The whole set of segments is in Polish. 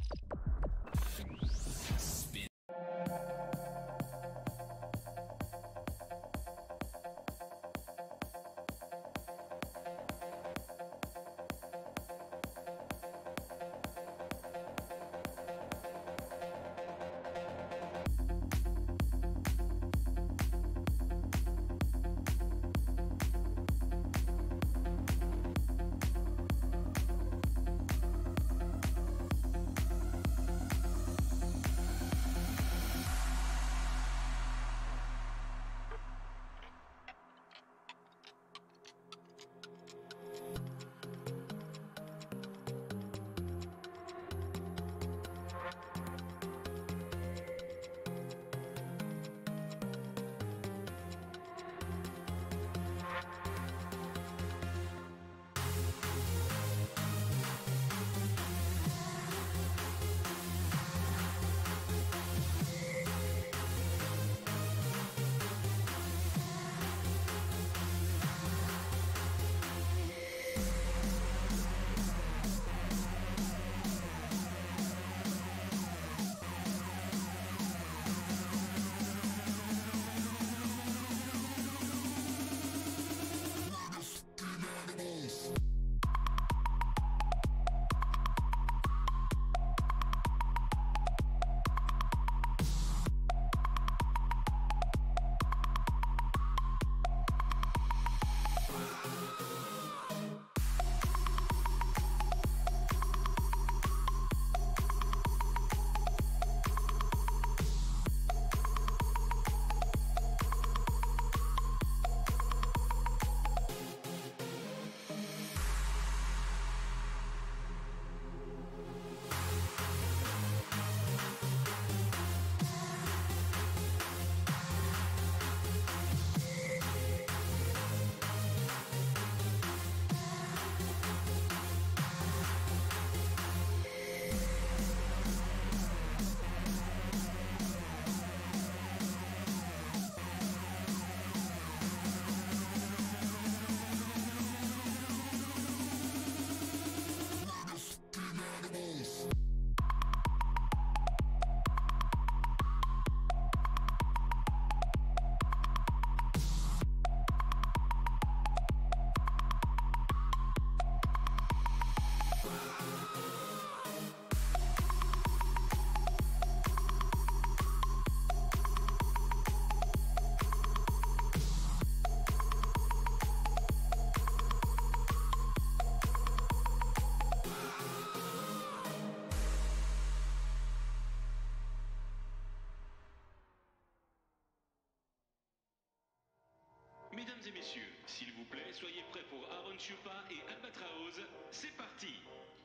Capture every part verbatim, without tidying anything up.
Mesdames et messieurs, s'il vous plaît, soyez prêts pour Aaron Chupa et Albatraoz. C'est parti!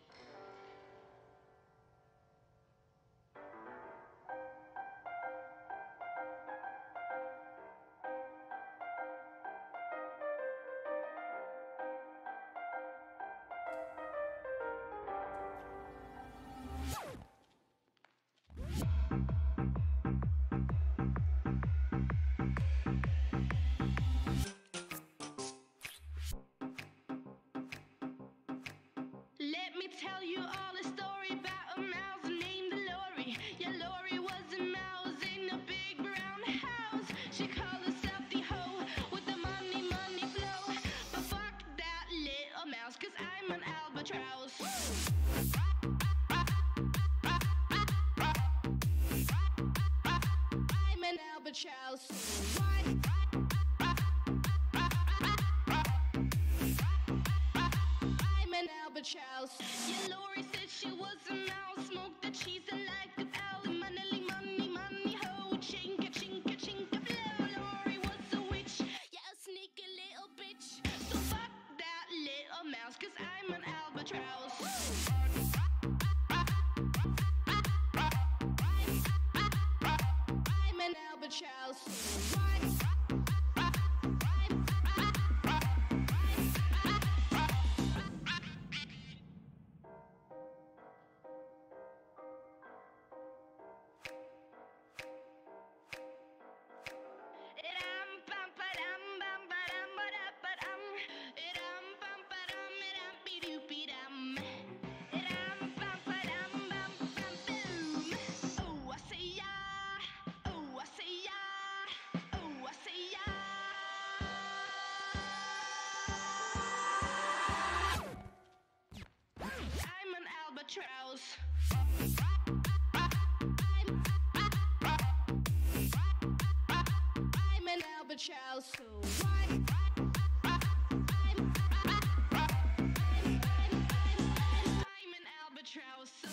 Let me tell you all a story about a mouse named Lori. Yeah, Lori was a mouse in a big brown house. She called herself the hoe with the money, money flow. But fuck that little mouse, cause I'm an albatross. I'm an albatross. Why? Albatross. Yeah, Lori said she was a mouse, smoked the cheese and like a owl. Money, money, money, ho, chinka, chinka, chinka, flow. Lori was a witch, yeah, a sneaky little bitch. So fuck that little mouse, cause I'm an albatross. I'm an albatross. Why? albatross. I'm an albatross. So why? I'm an albatross. So.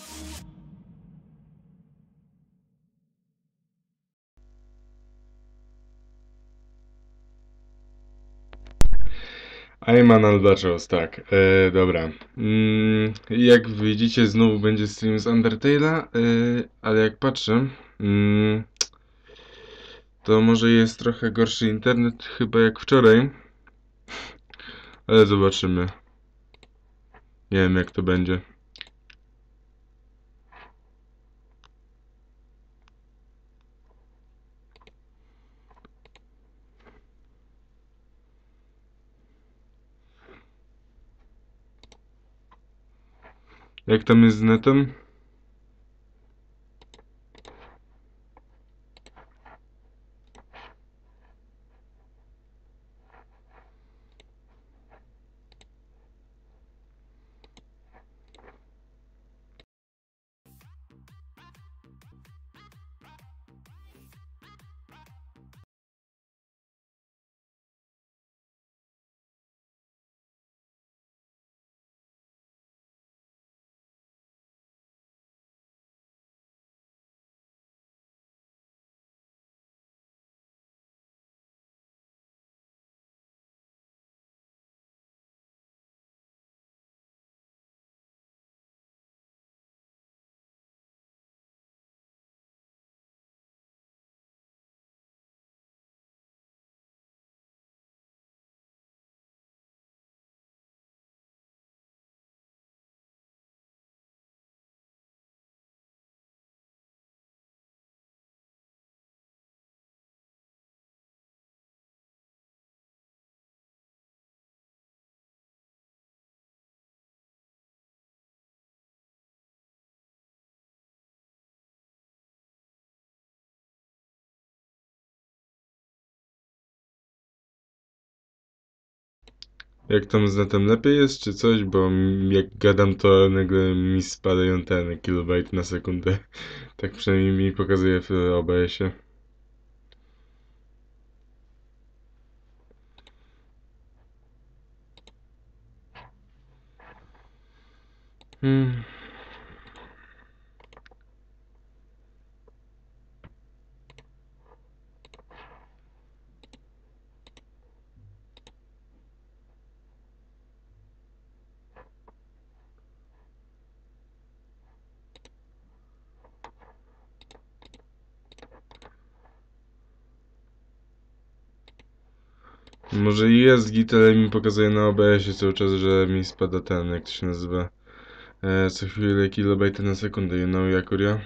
Ayman Albatross, tak, e, dobra. Mm, jak widzicie, znowu będzie stream z Undertale'a, e, ale jak patrzę, mm, to może jest trochę gorszy internet, chyba jak wczoraj, ale zobaczymy. Nie wiem, jak to będzie. Jak tam jest z netem? Jak tam z netem lepiej jest, czy coś? Bo m- jak gadam, to nagle mi spadają ten kilobajt na sekundę. Tak przynajmniej mi pokazuje w O B S-ie. Hmm. Może jest git, ale mi pokazuje na O B S-ie cały czas, że mi spada ten, jak to się nazywa, e, co chwilę kilobajty na sekundę, you know, Jakuria.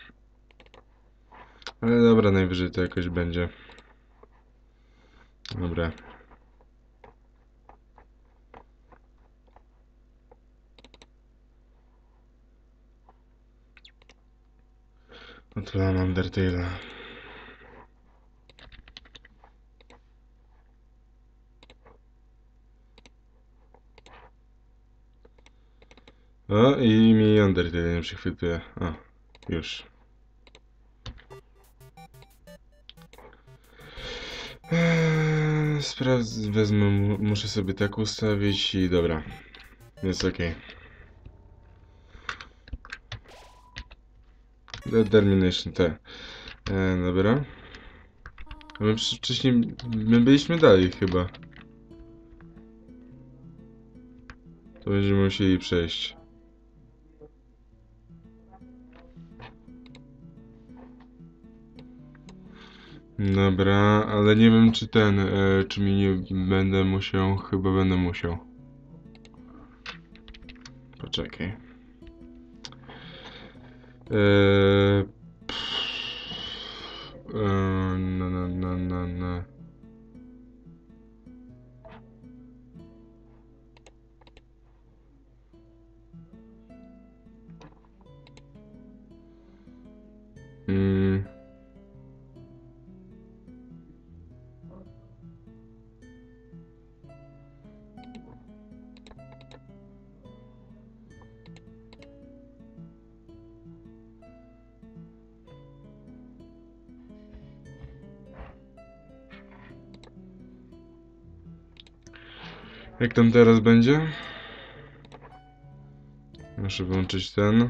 Ale dobra, najwyżej to jakoś będzie. Dobra. Odpalam Undertale'a. O, i mi Undertale nie przechwytuje. O, już. Eee, sprawdź, wezmę, mu- muszę sobie tak ustawić i dobra. Jest ok. Determination T. Eee, dobra. A my przy- wcześniej, my byliśmy dalej chyba. To będziemy musieli przejść. Dobra, ale nie wiem czy ten, e, czy mi nie będę musiał, chyba będę musiał. Poczekaj. Eee, pff, eee, no, no, no, no, no. Mm. Jak tam teraz będzie? Muszę włączyć ten.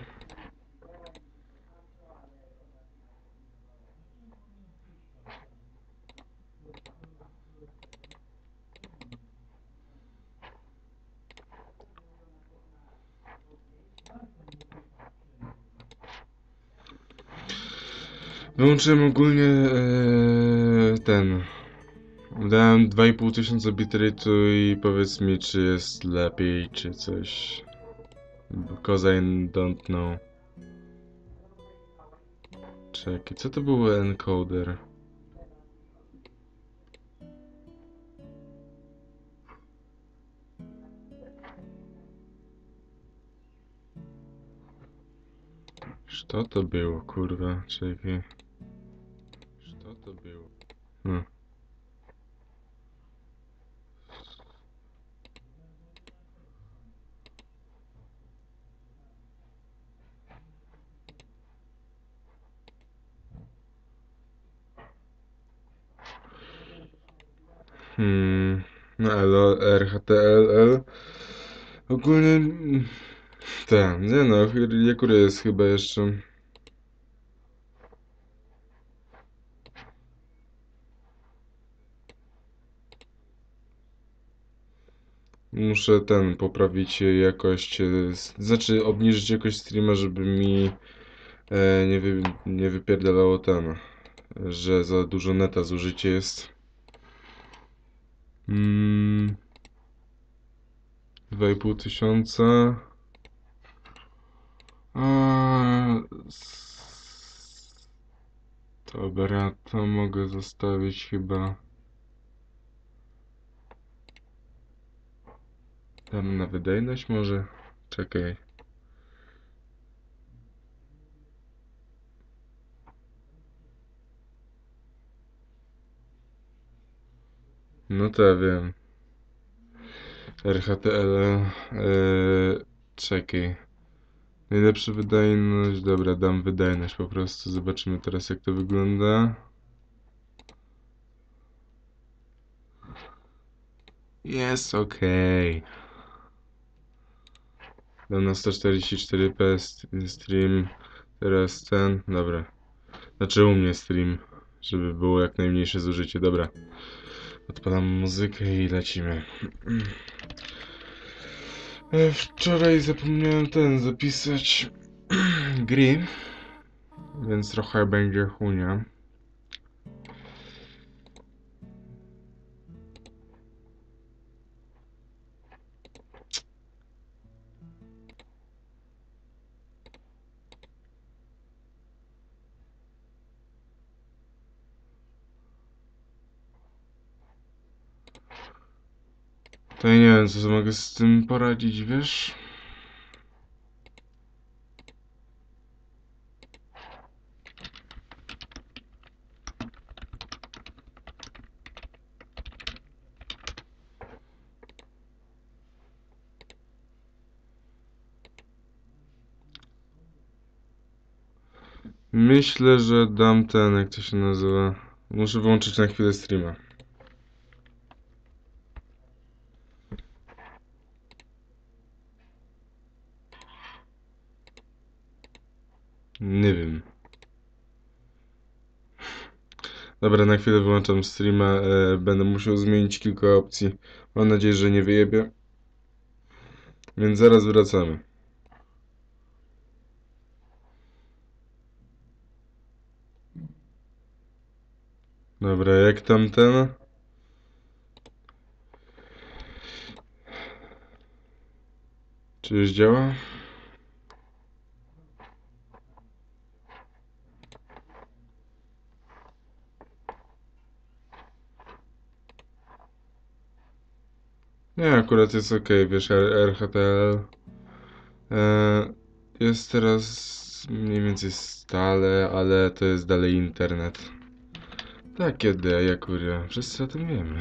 Wyłączyłem ogólnie ee, ten. Dałem dwa i pół tysiąca bitrate'u i powiedz mi, czy jest lepiej, czy coś. Because I don't know. Czekaj, co to był encoder? Co to było, kurwa? Czekaj. Co to było? Hmm. Hmm. No, R H T L L. Ogólnie. Tak, nie no, Jakura jest chyba jeszcze. Muszę ten poprawić jakość, e, znaczy obniżyć jakość streama, żeby mi e, nie, wy, nie wypierdalało ten, że za dużo neta zużycie jest. Mm, dwa i pół tysiąca. A, s- dobra, to mogę zostawić chyba. Dam na wydajność może? Czekaj. No to ja wiem. R H T L, yy, czekaj. Najlepsza wydajność, dobra, dam wydajność po prostu, zobaczymy teraz jak to wygląda. Jest okej. Dam na sto czterdzieści cztery p stream, teraz ten, dobra. Znaczy u mnie stream, żeby było jak najmniejsze zużycie, dobra. Odpalam muzykę i lecimy. Wczoraj zapomniałem ten zapisać gry, więc trochę będzie chunia. To ja nie wiem, co mogę z tym poradzić, wiesz? Myślę, że dam ten, jak to się nazywa. Muszę włączyć na chwilę streama. Nie wiem. Dobra, na chwilę wyłączam streama. E, będę musiał zmienić kilka opcji. Mam nadzieję, że nie wyjebie. Więc zaraz wracamy. Dobra, jak tam ten? Czy już działa? Nie, akurat jest ok, wiesz, R H T L e, jest teraz mniej więcej stale, ale to jest dalej internet. Takie D, kuria, wszyscy o tym wiemy.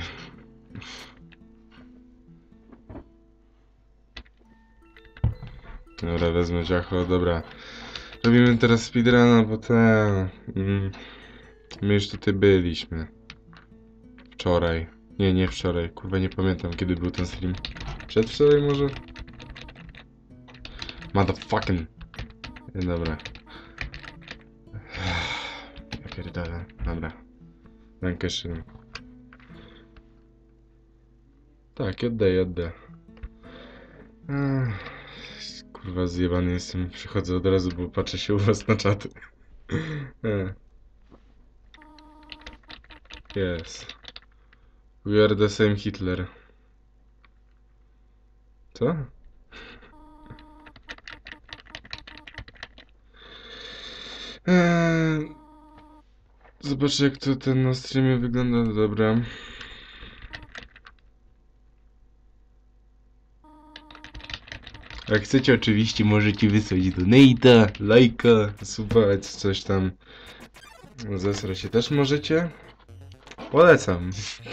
Dobra, wezmę ciacho, dobra. Robimy teraz speedruna, bo ten... Mm, my już tutaj byliśmy. Wczoraj. Nie, nie wczoraj. Kurwa, nie pamiętam, kiedy był ten stream. Przedwczoraj może? Motherfucking. Dobra. Ja pierdolę. Dobra. Dankeschön. Tak, oddaję, oddaję. Ech, kurwa, zjebany jestem. Przychodzę od razu, bo patrzę się u was na czaty. Yes. We are the same Hitler. Co? Eee, zobaczę, jak to ten na streamie wygląda. Dobra. Jak chcecie, oczywiście możecie wysłać donate'a, lajka, słuchać, coś tam. Zesra się też możecie. Polecam.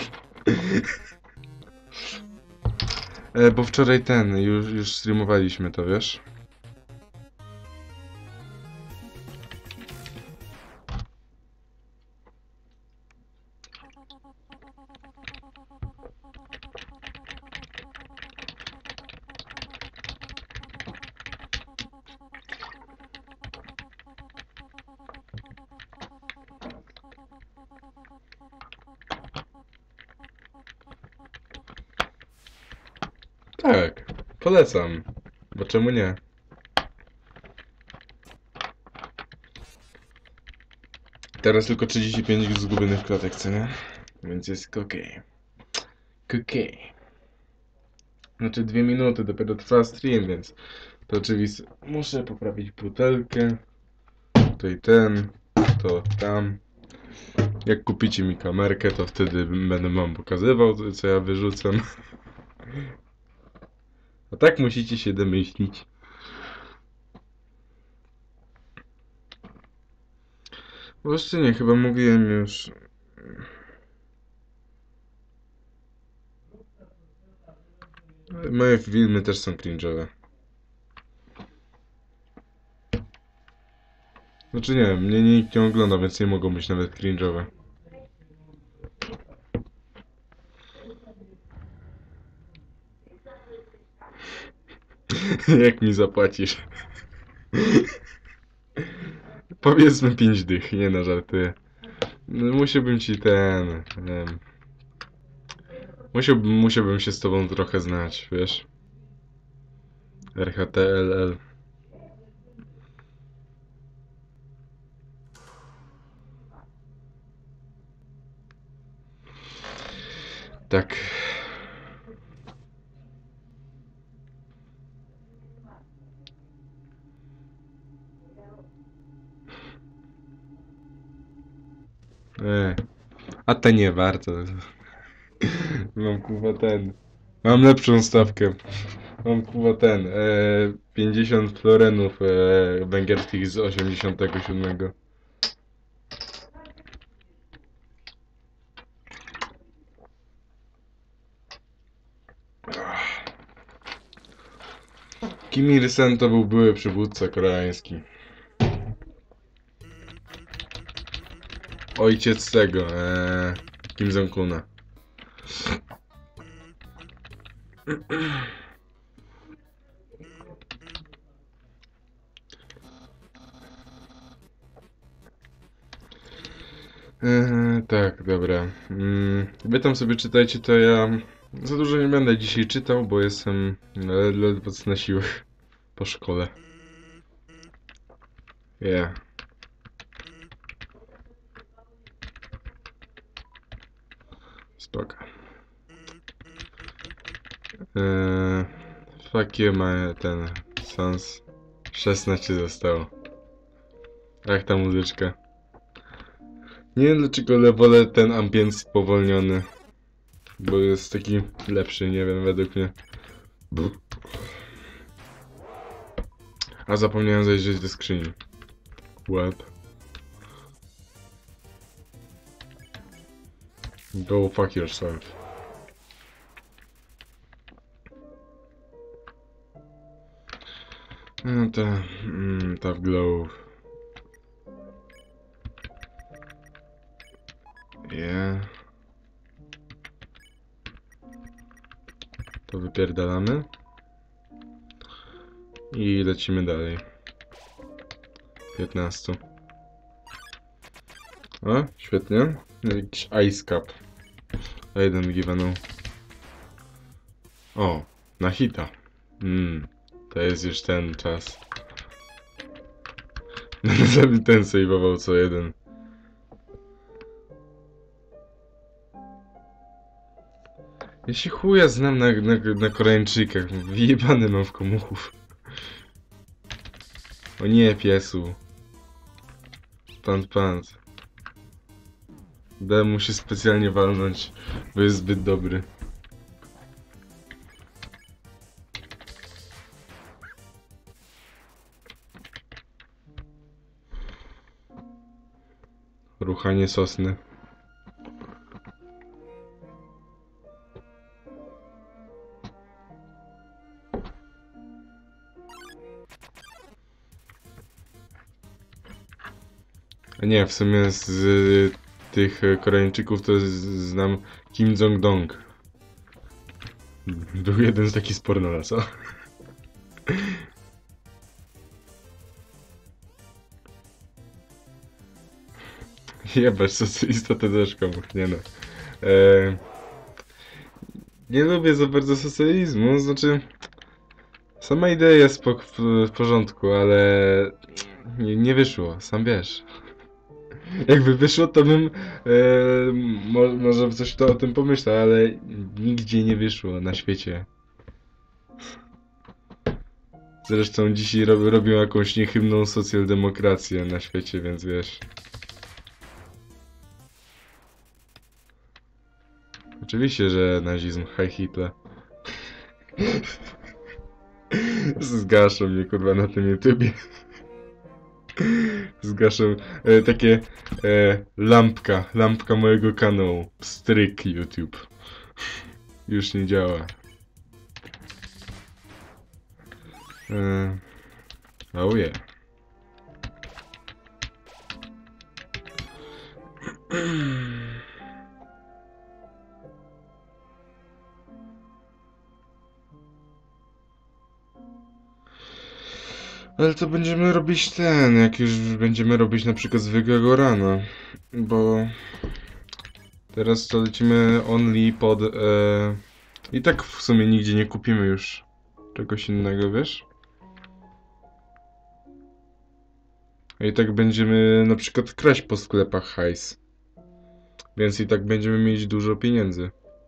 e, bo wczoraj ten, już, już streamowaliśmy to, wiesz? Tak, polecam. Bo czemu nie? Teraz tylko trzydzieści pięć zgubionych klatek, co nie? Więc jest okej. Okej. Znaczy dwie minuty, dopiero trwa stream, więc to oczywiście muszę poprawić butelkę. Tutaj ten, to tam. Jak kupicie mi kamerkę, to wtedy będę wam pokazywał, co ja wyrzucam. A tak musicie się domyślić. Właściwie nie, chyba mówiłem już. Moje filmy też są cringe'owe. Znaczy nie, mnie nikt nie ogląda, więc nie mogą być nawet cringe'owe. Jak mi zapłacisz? Powiedzmy pięć dych, nie no, żartuję. No, musiałbym ci ten... Nie wiem. Musiałbym, musiałbym się z tobą trochę znać, wiesz? R H T L L. Tak. E, a to nie warto. Mam kurwa ten. Mam lepszą stawkę. Mam kurwa ten. E, pięćdziesiąt florenów e, węgierskich z osiemdziesiątego siódmego. Kim Il-sen to był były przywódca koreański. Ojciec tego, ee, Kim Jong-una. Eee, tak, dobra. Mm, wy tam sobie czytajcie, to ja za dużo nie będę dzisiaj czytał, bo jestem ledwo na siłach po szkole. Yeah. Spoko. Eee, fuck you, my ten sans. szesnaście zostało. Jak ta muzyczka. Nie wiem dlaczego, ale wolę ten ambient spowolniony. Bo jest taki lepszy, nie wiem, według mnie. A zapomniałem zajrzeć do skrzyni. What? Go fuck yourself. No to... Mm, Tough Glow. Yeah. To wypierdalamy. I lecimy dalej. piętnaście. O, świetnie. Jakiś Ice Cup. A jeden giveną. O, na hita. Mmm, to jest już ten czas. Ten saveował co jeden. Ja się chuja znam na, na, na Koreańczykach. Wyjebany mam w komuchów. O nie, piesu. Pant, pant. Dałem mu się specjalnie walnąć, bo jest zbyt dobry. Ruchanie sosny. A nie, w sumie z, z tych Koreańczyków to z, znam Kim Jong-dong. Był jeden z takich z pornola, co? Jebać, socjalista to też komuś, nie no. Eee, nie lubię za bardzo socjalizmu, znaczy... Sama idea jest po, w, w porządku, ale... Nie, nie wyszło, sam wiesz. Jakby wyszło, to bym... E, mo, może coś to o tym pomyślał, ale... Nigdzie nie wyszło na świecie. Zresztą dzisiaj rob, robią jakąś niechybną socjaldemokrację na świecie, więc wiesz... Oczywiście, że nazizm, Heil Hitler. Zgaszą mnie kurwa na tym YouTubie. Zgaszą e, takie e, lampka, lampka mojego kanału. Stryk YouTube. Już nie działa. E, oh yeah. Ale to będziemy robić ten, jak już będziemy robić na przykład zwykłego rana, bo teraz to lecimy only pod... E, I tak w sumie nigdzie nie kupimy już czegoś innego, wiesz? A i tak będziemy na przykład kraść po sklepach hajs, więc i tak będziemy mieć dużo pieniędzy.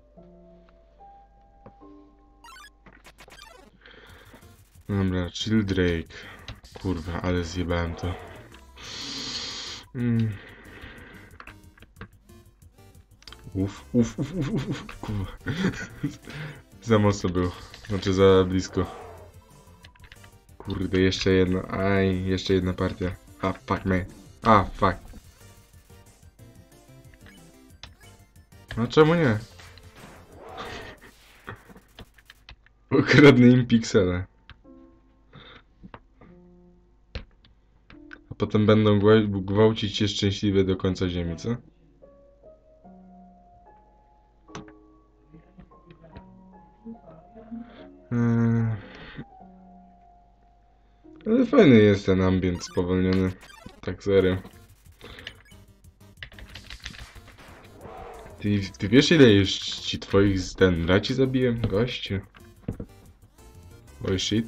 Dobra, chill Drake. Kurwa, ale zjebałem to. Mm. Uf, uf, uf, uf, uf, uf, kurwa. Za mocno był. Znaczy za blisko. Kurde, jeszcze jedna. Aj, jeszcze jedna partia. Ah, fuck, man. Ah, fuck. No czemu nie? Ukradnę im piksele. A potem będą gwałcić cię szczęśliwie do końca ziemi, co? Eee... Ale fajny jest ten ambient spowolniony. Tak serio. Ty, ty wiesz ile już ci twoich z ten braci zabiłem? Gościu. Oj shit.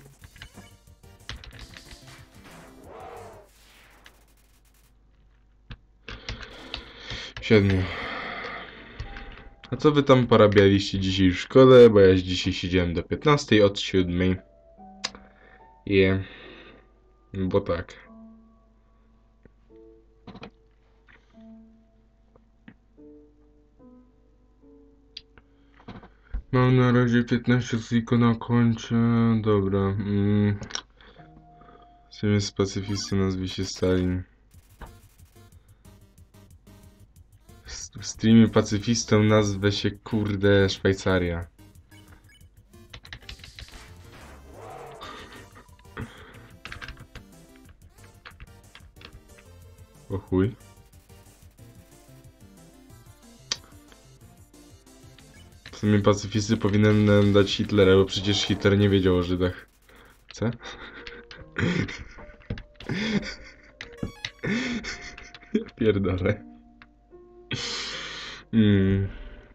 Siedmiu. A co wy tam porabialiście dzisiaj w szkole? Bo ja dzisiaj siedziałem do piętnastej od siódmej. I... Yeah. Bo tak. Mam na razie piętnaście tylko na koncie. Dobra. Mm. W sumie z pacyfisty nazwie się Stalin. W streamie pacyfistą nazwę się kurde Szwajcaria. O chuj. W sumie pacyfisty powinienem dać Hitlera, bo przecież Hitler nie wiedział o Żydach. Co? Ja pierdolę. Mm.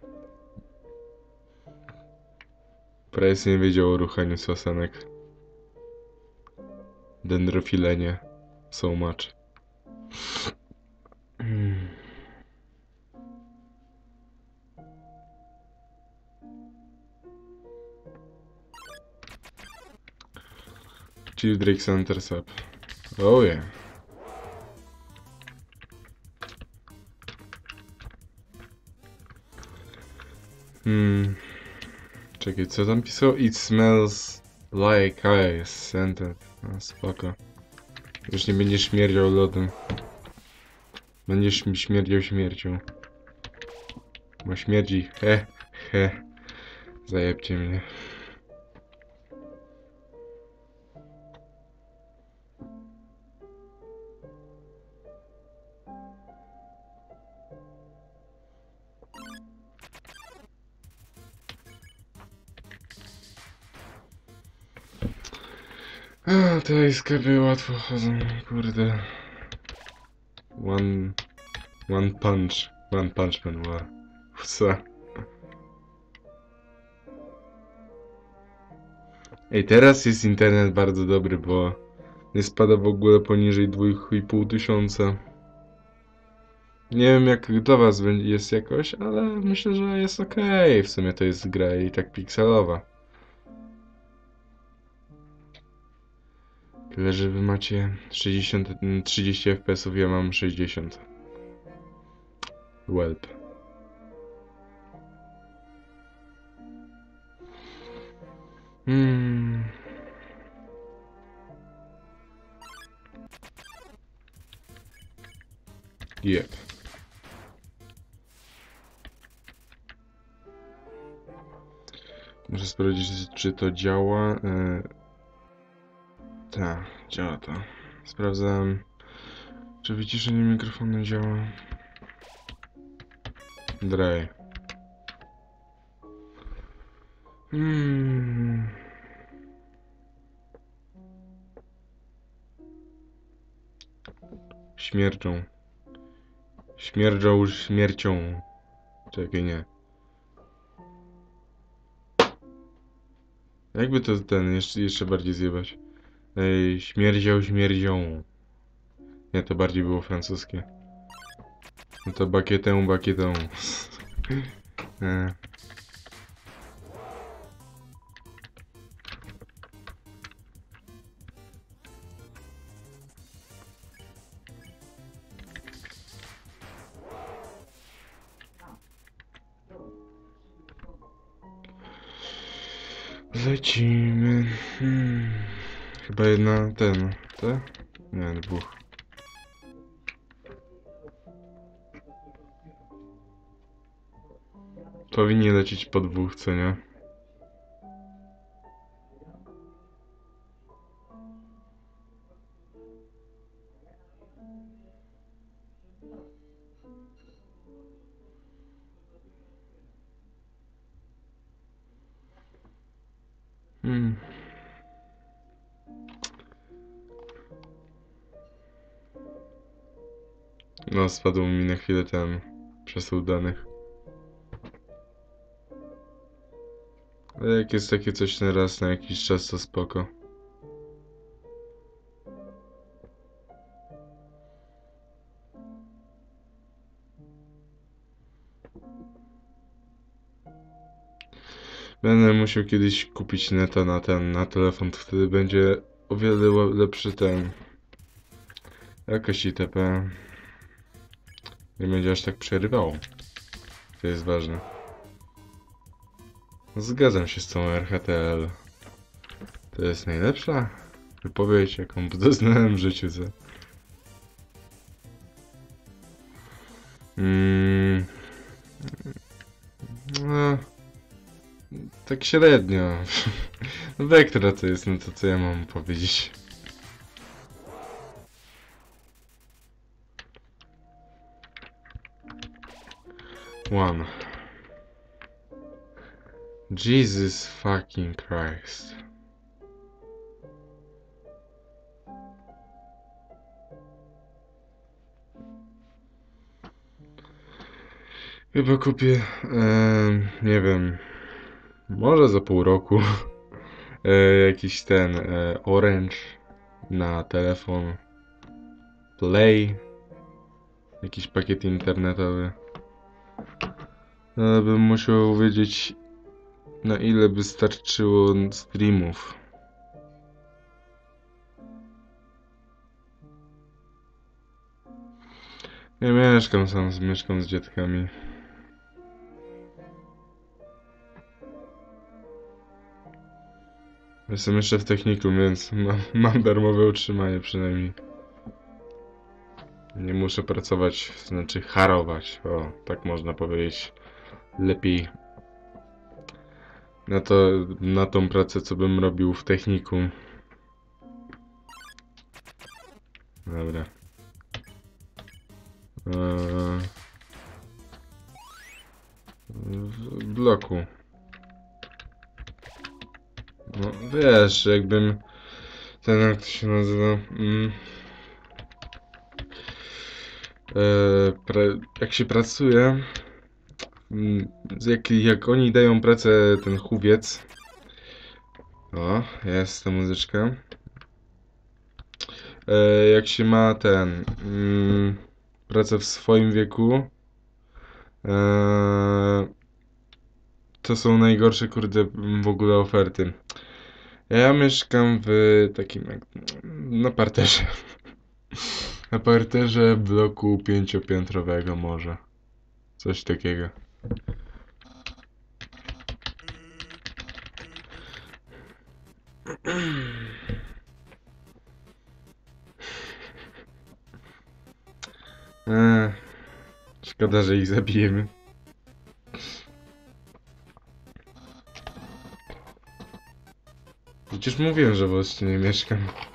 Price nie wiedział o ruchaniu sosenek. Dendrofilenie. So much. Mm. Chief Drake Center Sub. Oh yeah. Hmm. Czekaj, co tam pisał? It smells like ice scented. No, spoko. Już nie będziesz śmierdział lodem. Będziesz mi śmierdział śmiercią. Bo śmierdzi. He, he. Zajebcie mnie. A, te sklepy łatwo chodzą, kurde. One... One punch. One punch man, wow. Co? Ej, teraz jest internet bardzo dobry, bo nie spada w ogóle poniżej dwóch i pół tysiąca. Nie wiem jak dla was jest jakoś, ale myślę, że jest okej. Okay. W sumie to jest gra i tak pikselowa. Tyle, że wy macie sześćdziesiąt, trzydzieści F P S ów, ja mam sześćdziesiąt. Welp. Hmm. Yep. Muszę sprawdzić, czy to działa. E... Tak, działa to. Sprawdzam, czy wyciszenie mikrofonu działa. Dry. Hmm. Śmierczą. Śmierdzą śmiercią. Czekaj, nie. Jakby to ten, jeszcze, jeszcze bardziej zjebać. Ej, śmierdział śmierdzią. Nie, to bardziej było francuskie. No to bakietę, bakietę. e. Lecimy. Hmm. Chyba jedna ten, te? Nie, dwóch. Powinni lecieć po dwóch, co nie? Hmm. No, spadł mi na chwilę ten przesył danych. Ale jak jest takie coś na raz na jakiś czas, to spoko. Będę musiał kiedyś kupić neta na ten, na telefon, to wtedy będzie o wiele lepszy ten jakość I T P. Nie będzie aż tak przerywało. To jest ważne. Zgadzam się z tą R H T L. To jest najlepsza wypowiedź, jaką doznałem w życiu. Co? Mm. No. Tak średnio. Vectra to jest, no to co ja mam powiedzieć. One. Jesus fucking Christ. Chyba kupię, em, nie wiem, może za pół roku e, jakiś ten e, Orange na telefon, Play, jakiś pakiet internetowy. Ale bym musiał wiedzieć, na ile by starczyło streamów. Ja mieszkam sam, mieszkam z dziadkami. Jestem jeszcze w technikum, więc mam, mam darmowe utrzymanie przynajmniej. Nie muszę pracować, znaczy harować, o, tak można powiedzieć. Lepiej na to, na tą pracę, co bym robił w technikum. Dobra. Eee, w bloku. No wiesz, jakbym ten, jak to się nazywa, mm, e, pra, jak się pracuje, mm, jak, jak oni dają pracę, ten chówiec, o, jest ta muzyczka, e, jak się ma ten, mm, pracę w swoim wieku, e, to są najgorsze, kurde, w ogóle oferty. Ja mieszkam w takim, jak, na parterze. Na parterze bloku pięciopiętrowego może. Coś takiego. Eee, szkoda, że ich zabijemy. Przecież mówiłem, że w Olsztynie mieszkam.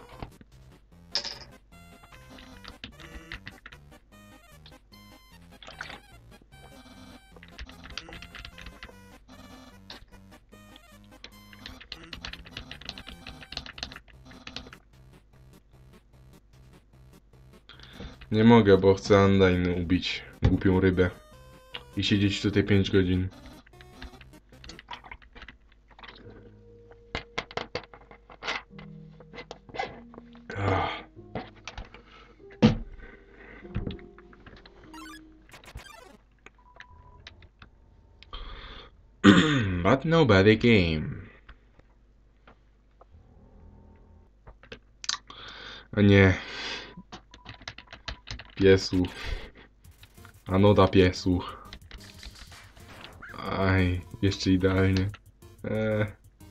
Nie mogę, bo chcę Undyne ubić głupią rybę i siedzieć tutaj pięć godzin. Ach. But nobody came. A nie. Piesu. Anoda piesu. Aj, jeszcze idealnie. Eee.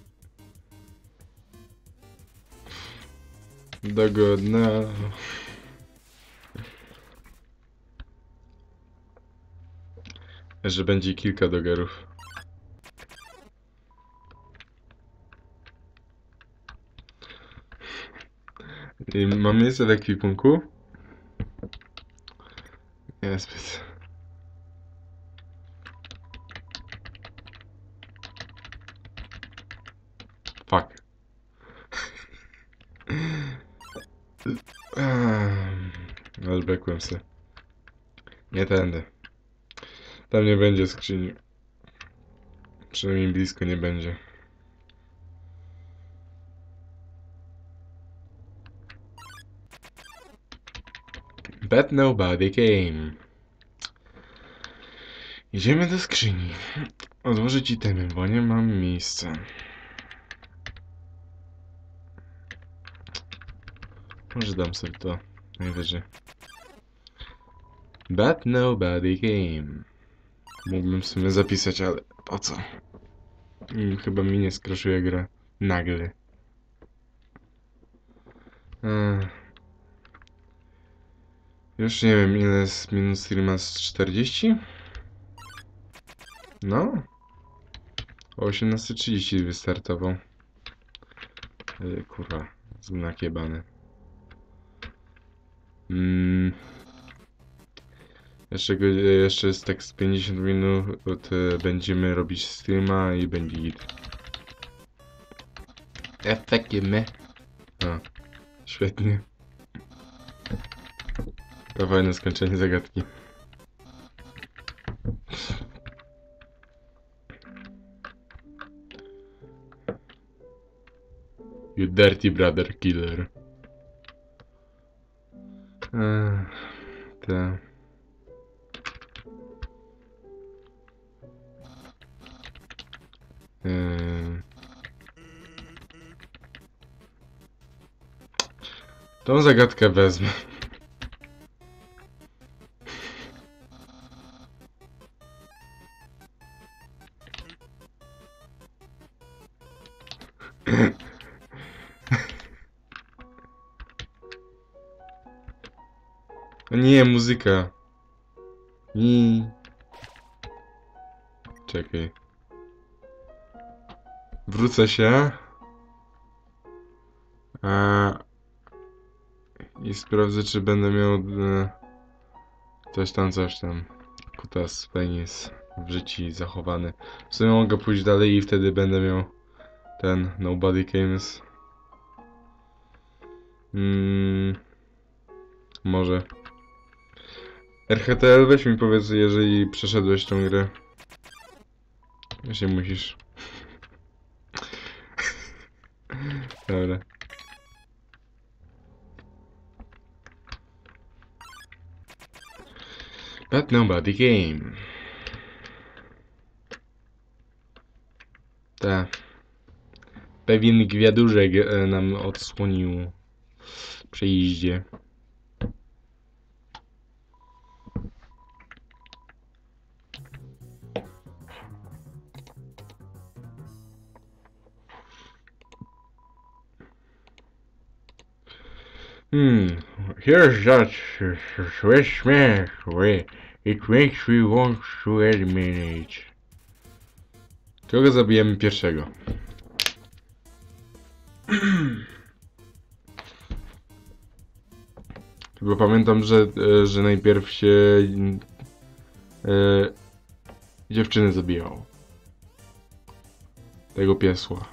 Dogodna. Że będzie kilka dogerów. I mam miejsce w ekwipunku? Nie zbyt. Fuck. Ale bekłem se. Nie tędy. Tam nie będzie skrzyni. Przynajmniej blisko nie będzie. But nobody came. Idziemy do skrzyni. Odłożyć itemy, bo nie mam miejsca. Może dam sobie to najwyżej. But nobody came. Mógłbym w sumie zapisać, ale po co? I chyba mi nie skraszuje gra nagle. Ech. Już nie wiem, ile jest minut streama z czterdzieści? No. O osiemnasta trzydzieści wystartował. Yy, kurwa, znak jebany. Mm. Jeszcze, go- jeszcze jest tak z pięćdziesiąt minut, e, będziemy robić streama i będzie git. Efekty. A, świetnie. To fajne skończenie zagadki. You dirty brother killer. Eee, te. Eee. Tą zagadkę wezmę. O nie, muzyka. I... Czekaj. Wrócę się. A... I sprawdzę, czy będę miał... E... Coś tam, coś tam. Kutas, penis w życiu zachowany. W sumie mogę pójść dalej i wtedy będę miał ten Nobody Games. Mm, może. R H T L, weź mi powiedz, jeżeli przeszedłeś tą grę. Właśnie musisz. Dobra. But Nobody Game. Ta. Pewien gwiadurzek e, nam odsłonił przejście. Hmm, here's that Swiss smash way. It makes me want to eliminate. Kogo zabijemy pierwszego? Bo pamiętam, że, że najpierw się e, dziewczyny zabijało. Tego piesła.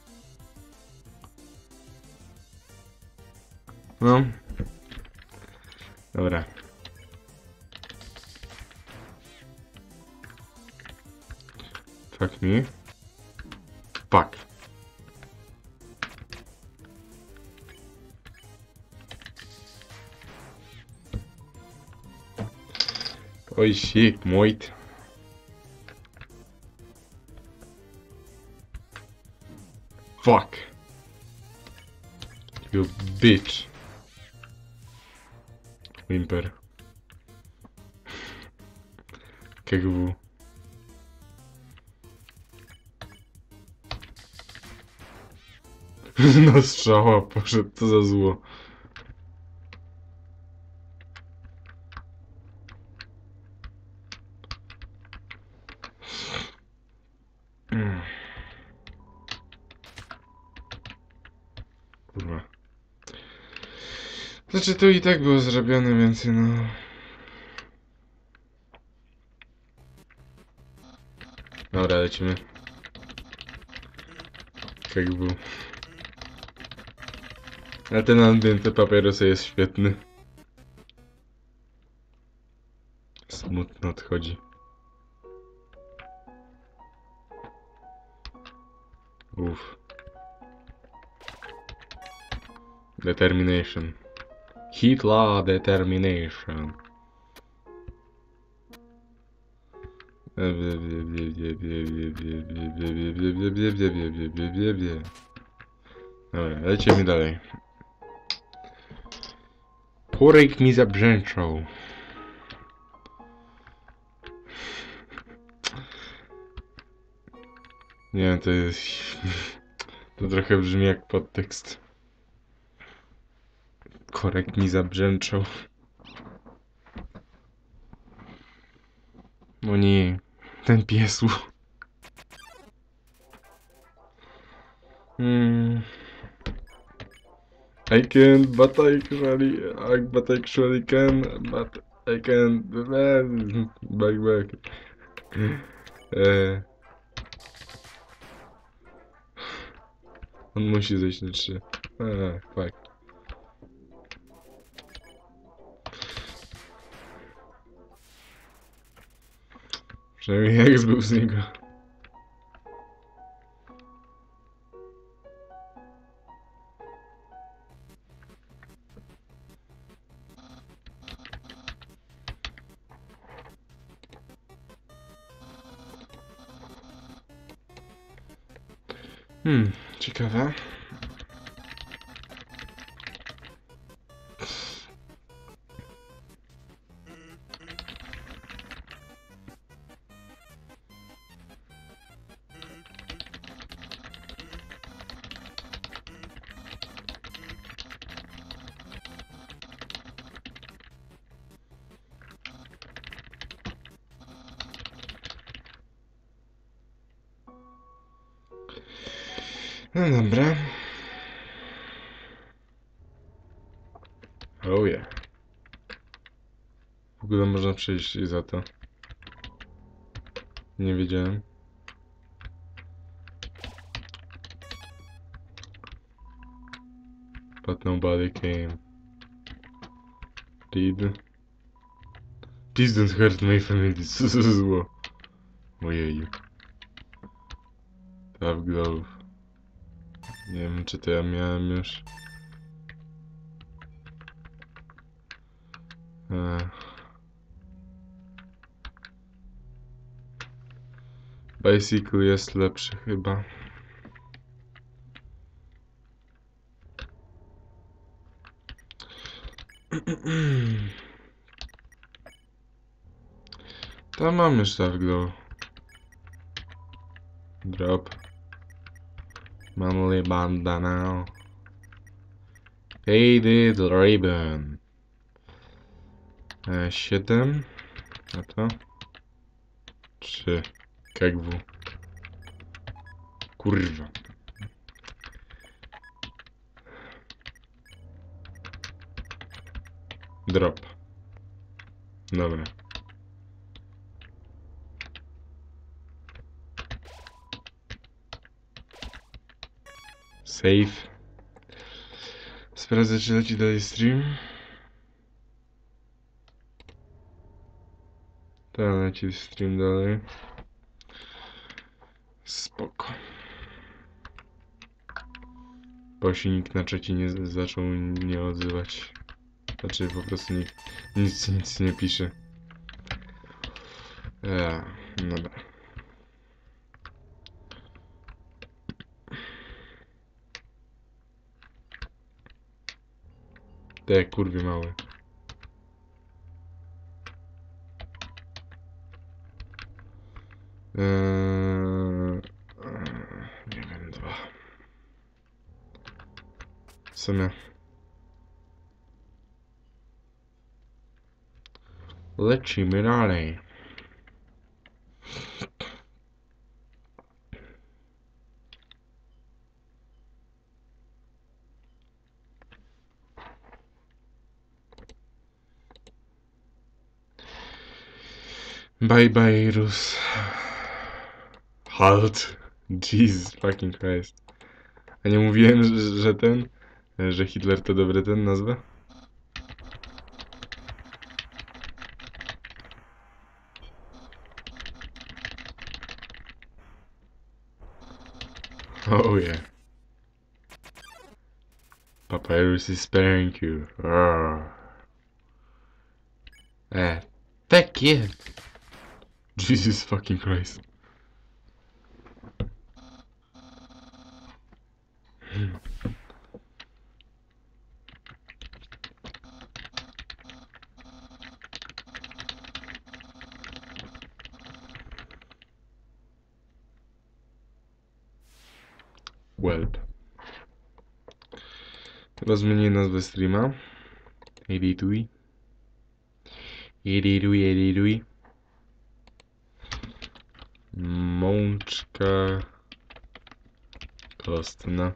No. Dobra. Fuck me. Fuck. Oj, shit, moit. Fuck. You bitch. Whimper. K G W. No strzała poszedł, co za zło. Kurwa. Znaczy to i tak było zrobione, więc no... Dobra, lecimy. K G W. A ten ambiente papierosa jest świetny. Smutno odchodzi. Uff. Determination. Hitler determination. Dobra, lecimy dalej. Kurek mi zabrzęczał. Nie wiem, to jest... To trochę brzmi jak podtekst. Korek mi zabrzęczał. No nie, ten piesł. Hmm. I can, but I actually, but I actually can, but I can't... Back, back. Eee. On musi zejść na trzy. Eee, fuck. Przynajmniej jak był z niego. Hmm, ciekawe. No dobra. Oh yeah. W ogóle można przejść i za to. Nie wiedziałem. But nobody came. Did. Please don't hurt my family. Co za zło. Ojeju. Tough glove. Nie wiem, czy to ja miałem już. Eee. Bicycle jest lepszy chyba. Tam mam już Tough glove. Drop. Manly bandana. Faded ribbon. E, siedem. A to? trzy. Kegwu. Kurwa. Drop. Dobra. Save. Sprawdzę, czy leci dalej stream. Tak, leci stream dalej. Spoko. Bo się nikt na czacie nie zaczął nie odzywać. Znaczy po prostu nikt nic, nic nie pisze. Ja, dobra. Te kurwy małe. Eee, nie wiem, dwa. W sumie. Lecimy dalej. Bye bye, Rus. Halt. Jesus fucking Christ. A nie mówiłem, że, że ten, że Hitler to dobry ten nazwę? Oh yeah. Papyrus is sparing you. Arrgh. Eh, fuck you. Jesus fucking Christ. Hmm. Welp. Chyba zmienię nazwę streama. Edituj. Edituj, edituj. Mączka kostna.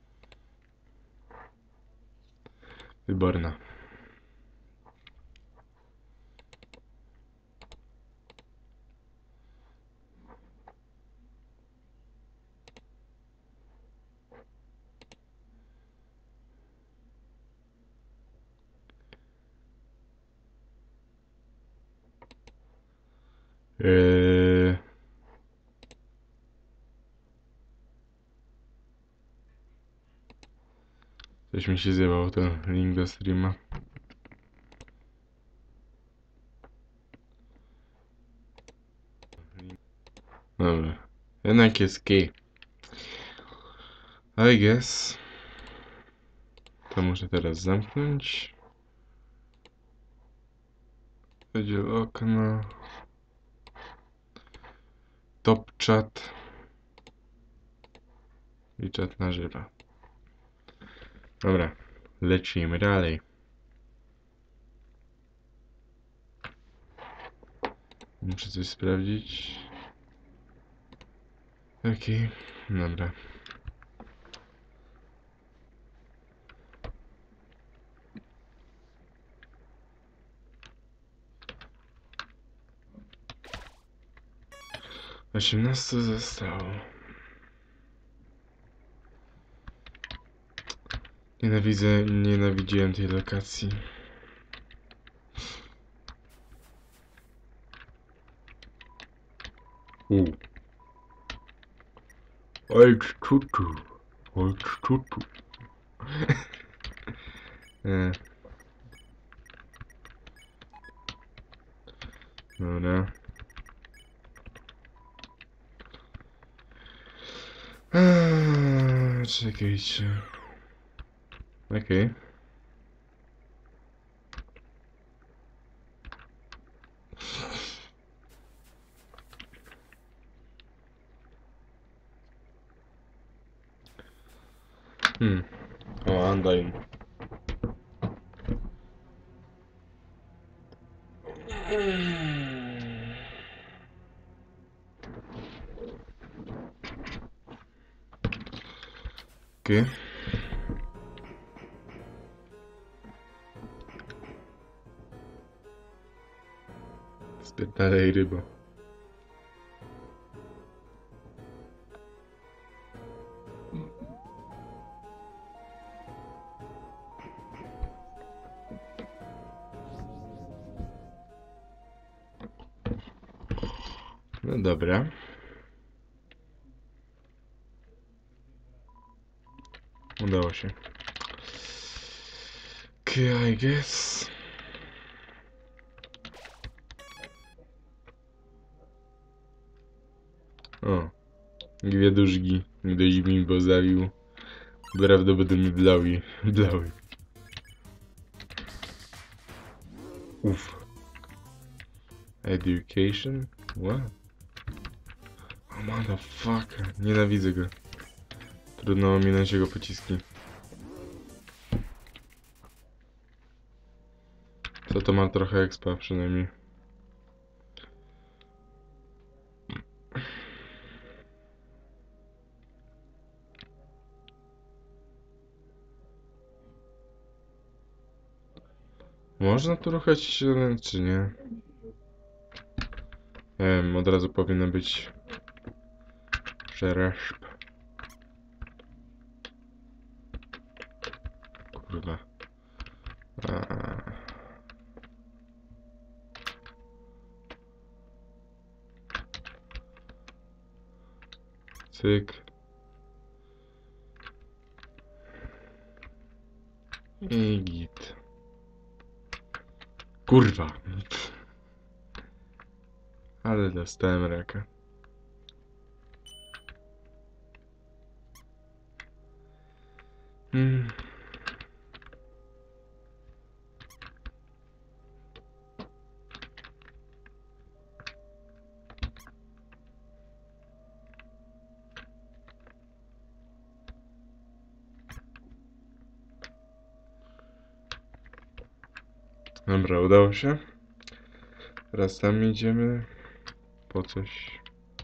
Wyborna. Eee... Coś mi się zjebał ten link do streama. Dobra. Jednak jest key. I guess. To muszę teraz zamknąć. Będzie okno. Top chat. I czat na żywo. Dobra. Lecimy dalej. Muszę coś sprawdzić. Okej. Okay. Dobra. osiemnaście zostało. Nienawidzę, nienawidziłem tej lokacji. U. Oj, tutu. Oj, tutu. e. Dobra. Eee, czekajcie. Okej. Okay. Hmm. O, Undyne. Okej. Okay. Spierdalej ryba. No dobra. Udało się. Okay, I guess. O. Dwie duszki. Ktoś mi pozawił. Prawdopodobnie blały. Blały. Uff. Education? What? Oh motherfucker. Nienawidzę go. Trudno ominąć jego pociski. Co to ma trochę expa przynajmniej. Można tu ruchać, czy nie? Nie wiem, od razu powinno być przereszp. Kurwa. A. Cyk. I git. Kurwa. Ale dostałem raka. Hmm. Dobra, udało się. Teraz tam idziemy. Po coś.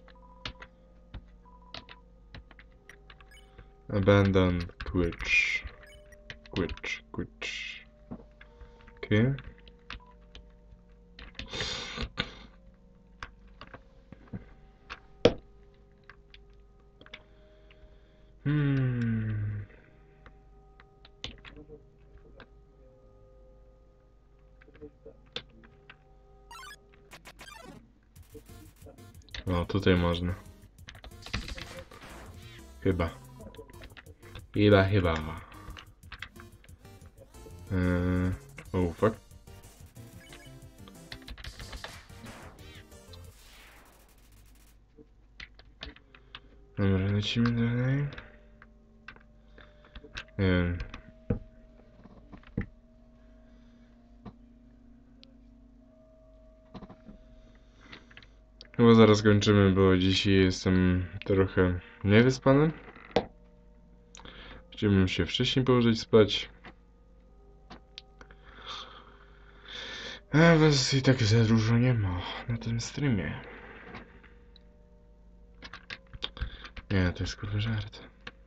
Abandon Twitch. Twitch, Twitch. Okej. Okay. Hmm. O, tutaj można. Chyba. Chyba, chyba. Eee, oh, fuck. Dobra, lecimy dalej. Nie wiem. Chyba zaraz kończymy, bo dzisiaj jestem trochę niewyspany. Chciałbym się wcześniej położyć spać. A was i tak za dużo nie ma na tym streamie. Nie, to jest kurwa żart.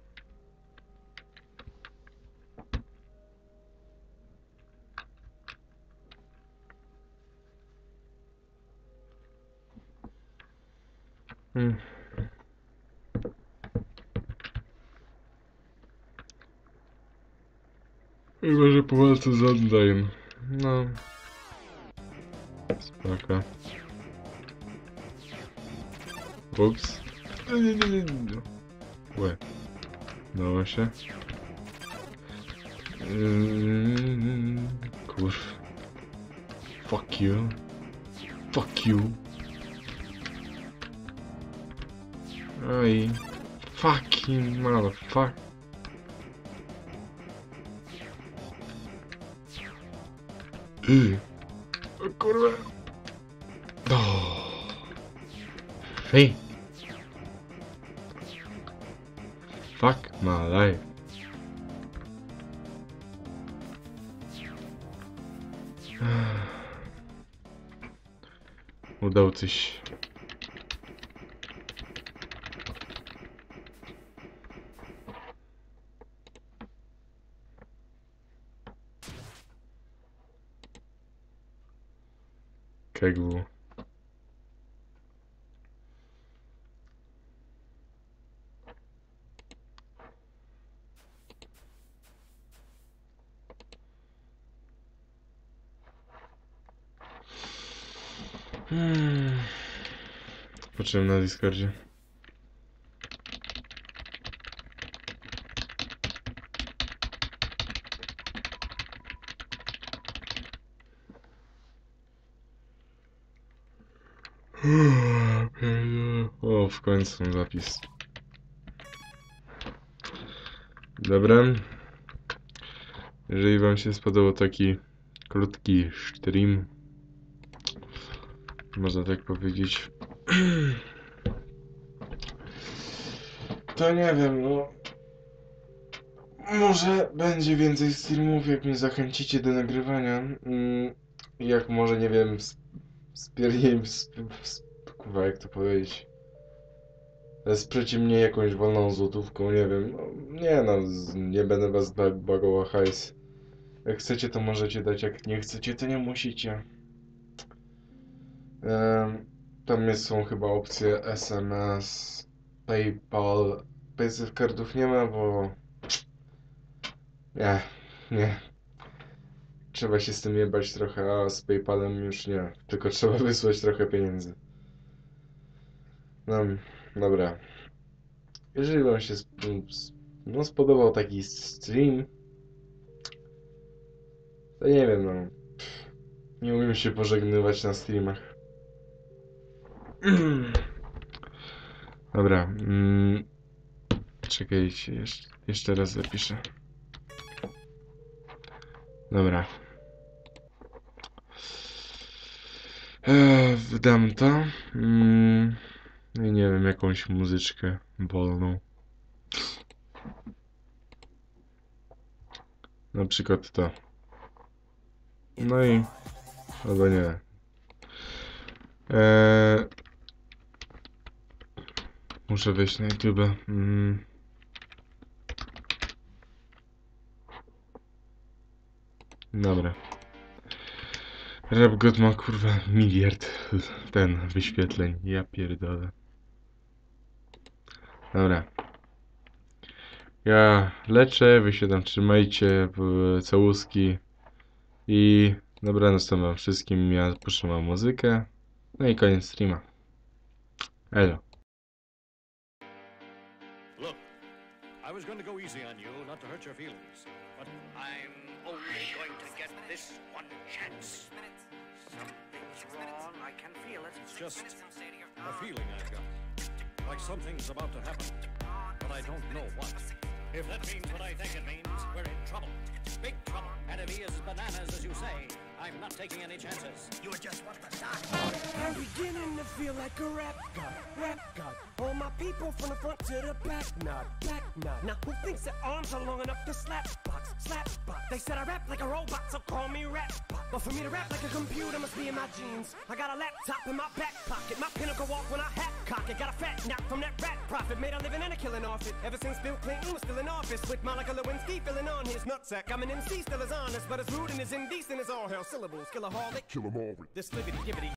Hmm. Chyba, że po walce z Undyne. No. Spoko. Ups. Nie, nie, nie, nie. Łe. Dało się. Mm, kurw. Fuck you. Fuck you. Oj. Fucking motherfucker. Yy. O kurwa. Oh. Hey. Fuck my life. Udało coś. Keglu. Hmm. Patrzyłem na Discordzie. O, w końcu zapis. Dobra. Jeżeli wam się spodobał taki krótki stream, można tak powiedzieć, to nie wiem, no może będzie więcej streamów, jak mnie zachęcicie do nagrywania. Jak może, nie wiem, spiernie, kurwa, jak to powiedzieć, sprzecie mnie jakąś wolną złotówką, nie wiem, no, nie no, nie będę was bagował hajs. Jak chcecie, to możecie dać, jak nie chcecie, to nie musicie. Um, tam jest, są chyba opcje S M S, PayPal, Paysafe cardów nie ma, bo nie, nie. Trzeba się z tym jebać trochę, a z PayPalem już nie. Tylko trzeba wysłać trochę pieniędzy. No, dobra. Jeżeli wam się sp no, spodobał taki stream, to nie wiem, no. Nie umiem się pożegnywać na streamach. Dobra. Mm, czekajcie, jeszcze, jeszcze raz zapiszę. Dobra. Eee, wydam to. Mm, i nie wiem, jakąś muzyczkę wolną. Na przykład to. No i... albo nie. Eee, muszę wejść na YouTube. Mm. Dobra. Rap God ma kurwa miliard ten wyświetleń. Ja pierdolę. Dobra. Ja leczę, wy się tam trzymajcie, całuski. I dobranoc wam wszystkim. Ja puszczam muzykę. No i koniec streama. Elo. Look, I was going to go easy on you, not to hurt your feelings, but I'm only going to get this one chance. Something's wrong. I can feel it. It's just a feeling I've got. Like something's about to happen, but I don't know what. If that means what I think it means, we're in trouble. Big trouble. And if he is bananas, as you say, I'm not taking any chances. You are just what the stock. I'm beginning to feel like a rap god, rap god. All my people from the front to the back nod, back nod. Now who thinks their arms are long enough to slap box, slap box? They said I rap like a robot, so call me rap bot. But for me to rap like a computer must be in my genes. I got a laptop in my back pocket, my pinnacle walk when I hat cock it. Got a fat nap from that rat profit, made a living and a killing off it. Ever since Bill Clinton was still in office, with Monica Lewinsky filling on his nutsack. I'm an M C, still as honest, but as rude and as indecent as all hell. Syllables, killaholic, kill 'em all. This libbity gibbity.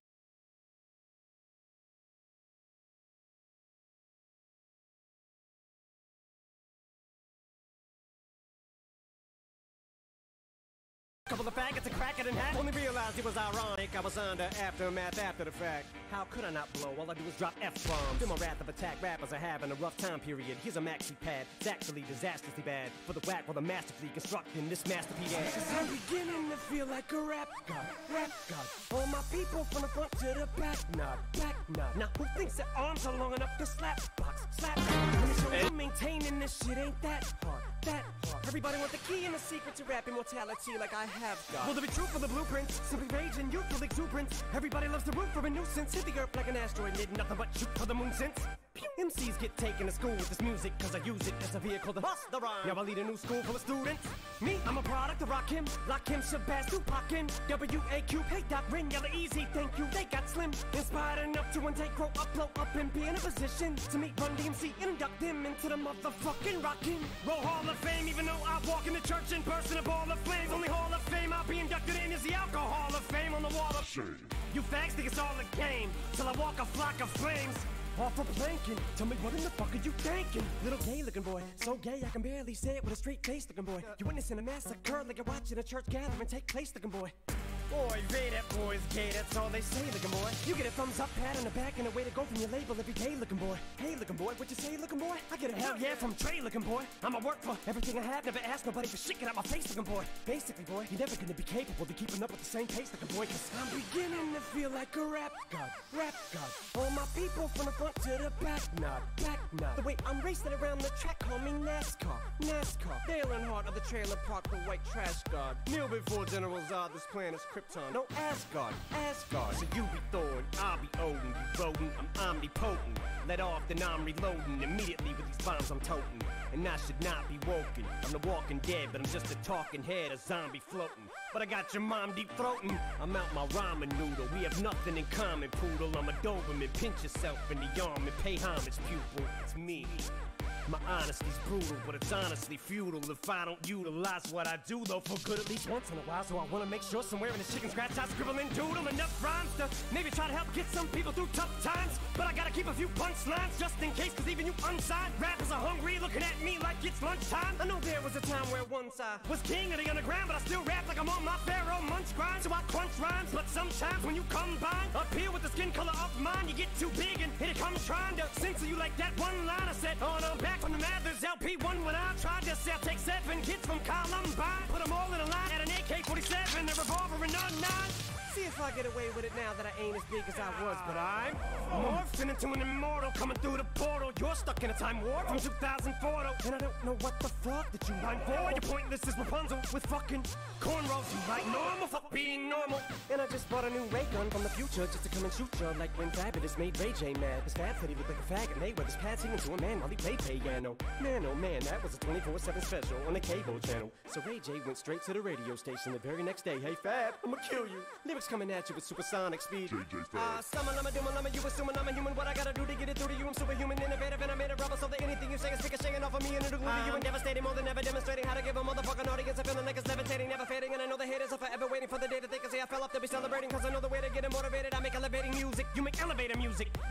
Couple of faggots and crack it in half. Only realized it was ironic. I was under aftermath after the fact. How could I not blow? All I do is drop F-bombs. Feel my wrath of attack. Rappers are having a rough time period. Here's a maxi pad. It's actually disastrously bad. For the whack while the masterfully constructing this masterpiece. Cause I'm beginning to feel like a rap god, rap god. All my people from the front to the back nod, back nod. Now who thinks their arms are long enough to slap box, slap box? I'm maintaining this shit ain't that hard, that hard. Everybody want the key and the secret to rap immortality like I have got. Will there be truth for the blueprints? Simply rage and youthful exuberance. Everybody loves to root for a nuisance. Hit the earth like an asteroid, did nothing but shoot for the moon since. M Cs get taken to school with this music, cause I use it as a vehicle to bust the rhyme. Now I lead a new school full of students. Me, I'm a product of Rakim, Lakim, Shabazz, Tupac, W A Q, hey Doc, Ring, Yella, Easy, thank you, they got slim. Inspired enough to one day grow up, blow up, and be in a position to meet Run D M C and induct them into the motherfucking Rockin' Roll Hall of Fame. Even though I walk in the church in person, a ball of flames. Only Hall of Fame I'll be inducted in is the Alcohol of Fame on the wall of shame. You fags think it's all a game, till I walk a flock of flames. Off for planking, tell me what in the fuck are you thinking? Little gay looking boy, so gay I can barely say it with a straight face looking boy. You witnessing a massacre like you're watching a church gathering take place looking boy. Boy, Ray, that boy's gay, that's all they say, looking boy. You get a thumbs up, pat on the back, and a way to go from your label every day, looking boy. Hey, looking boy, what you say, looking boy? I get a hell yeah from Trey, looking boy. I'ma work for everything I have, never ask nobody for shit, get out my face, looking boy. Basically, boy, you're never gonna be capable of keeping up with the same pace, looking boy, cause I'm beginning to feel like a rap god, rap god. All my people from the front to the back nod, back nod. The way I'm racing around the track, call me NASCAR, NASCAR. Dale Earnhardt of the trailer park, the white trash god. Kneel before General Zod, this planet's Krypton. No Asgard, Asgard. So you be Thor, I'll be Odin. You rodent, I'm omnipotent. Let off, then I'm reloading. Immediately with these bombs I'm toting. And I should not be woken. I'm the walking dead, but I'm just a talking head, a zombie floating. But I got your mom deep throating. I'm out my ramen noodle. We have nothing in common, poodle. I'm a Doberman. Pinch yourself in the arm and pay homage, pupil. It's me. My honesty's brutal, but it's honestly futile if I don't utilize what I do, though, for good at least once in a while. So I wanna make sure somewhere in this chicken scratch I scribble and doodle enough rhymes to maybe try to help get some people through tough times. But I gotta keep a few punchlines just in case, cause even you unsigned rappers are hungry, looking at me like it's lunchtime. I know there was a time where once I was king of the underground, but I still rap like I'm on my Pharaoh munch grind. So I crunch rhymes, but sometimes when you combine up here with the skin color of mine, you get too big and here it comes trying to censor you like that one line I said. Oh no, back from the Mathers L P one when I tried to sell. Take seven kids from Columbine, put them all in a line at an A K forty-seven, a revolver and a nine. See if I get away with it now that I ain't as big as I was, but I'm morphing into an immortal coming through the portal. You're stuck in a time warp from two thousand four, though, and I don't know what the fuck that you mind for. You're pointless as Rapunzel with fucking cornrows. You like normal, fuck being normal. And I just bought a new ray gun from the future just to come and shoot you like when Fabulous made Ray J mad. His Fab said he looked like a faggot, Mayweather's pad singing to a man while he played piano. Man, oh man, that was a twenty-four seven special on the cable channel. So Ray J went straight to the radio station the very next day. Hey Fab, I'ma kill you. Lyrics coming at you with supersonic speed. Ah, uh, summer, lama, dooma, lama, you assuming I'm a human. What I gotta do to get it through to you? I'm superhuman, innovative, and I made a rubber so that anything you say is stick a shaking off of me and it'll glue to you and devastating more than ever, demonstrating how to give a motherfucking audience a feeling like it's levitating, never fading. And I know the haters are forever waiting for the day that they can say I fell off to be celebrating, cause I know the way to get them motivated. I make elevating music, you make elevator music.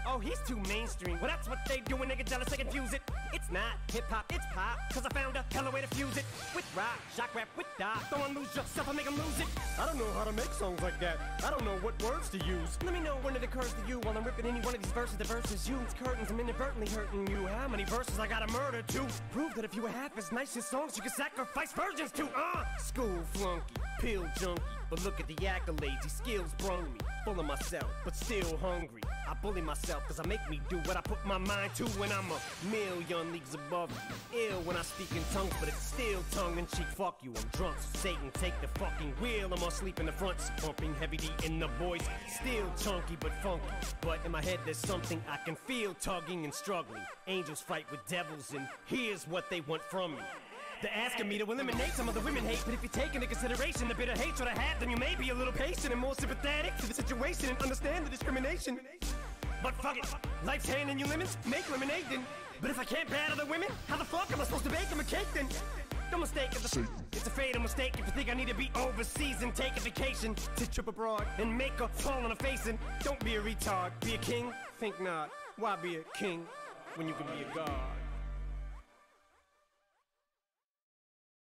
Oh, he's too mainstream. Well, that's what they do when they get jealous, they confuse it. It's not hip-hop, it's pop, cause I found a hella way to fuse it. With rock, shock rap, with dot. Don't wanna lose yourself or make them lose it. I don't know how to make songs like that. I don't know what words to use. Let me know when it occurs to you while I'm ripping any one of these verses. The verses use curtains, I'm inadvertently hurting you. How many verses I gotta murder to prove that if you were half as nice as songs you could sacrifice virgins to? Uh, school flunky, pill junkie. But look at the accolades, these skills brung me. Full of myself, but still hungry. I bully myself cause I make me do what I put my mind to when I'm a million leagues above you. Ill when I speak in tongues, but it's still tongue-in-cheek. Fuck you, I'm drunk, so Satan take the fucking wheel. I'm asleep in the front, pumping heavy D in the voice. Still chunky but funky, but in my head there's something I can feel tugging and struggling. Angels fight with devils and here's what they want from me. They're asking me to eliminate some of the women hate, but if you take into consideration the bitter hatred I have, then you may be a little patient and more sympathetic to the situation and understand the discrimination. But fuck it, life's handing you lemons, make lemonade then. But if I can't battle the women, how the fuck am I supposed to bake them a cake then? Don't mistake it's a, it's a fatal mistake if you think I need to be overseas and take a vacation to trip abroad and make a fall on a face. And don't be a retard, be a king, think not. Why be a king when you can be a god?